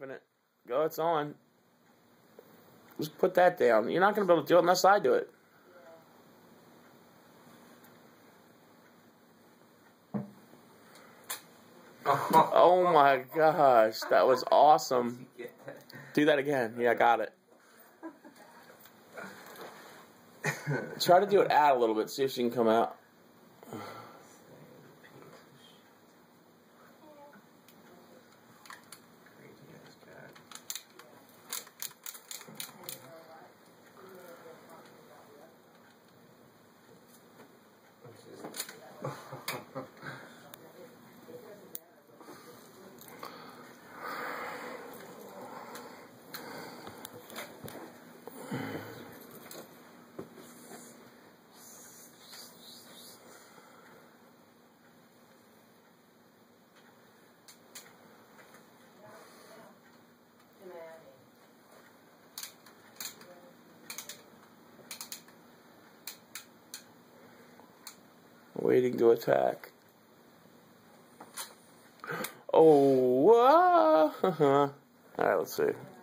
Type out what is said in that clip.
taping it. Go, it's on. Just put that down. You're not going to be able to do it unless I do it. Oh my gosh, that was awesome. Do that again. Yeah, I got it. Try to do it out a little bit, see if she can come out. Waiting to attack. Oh, Alright, let's see.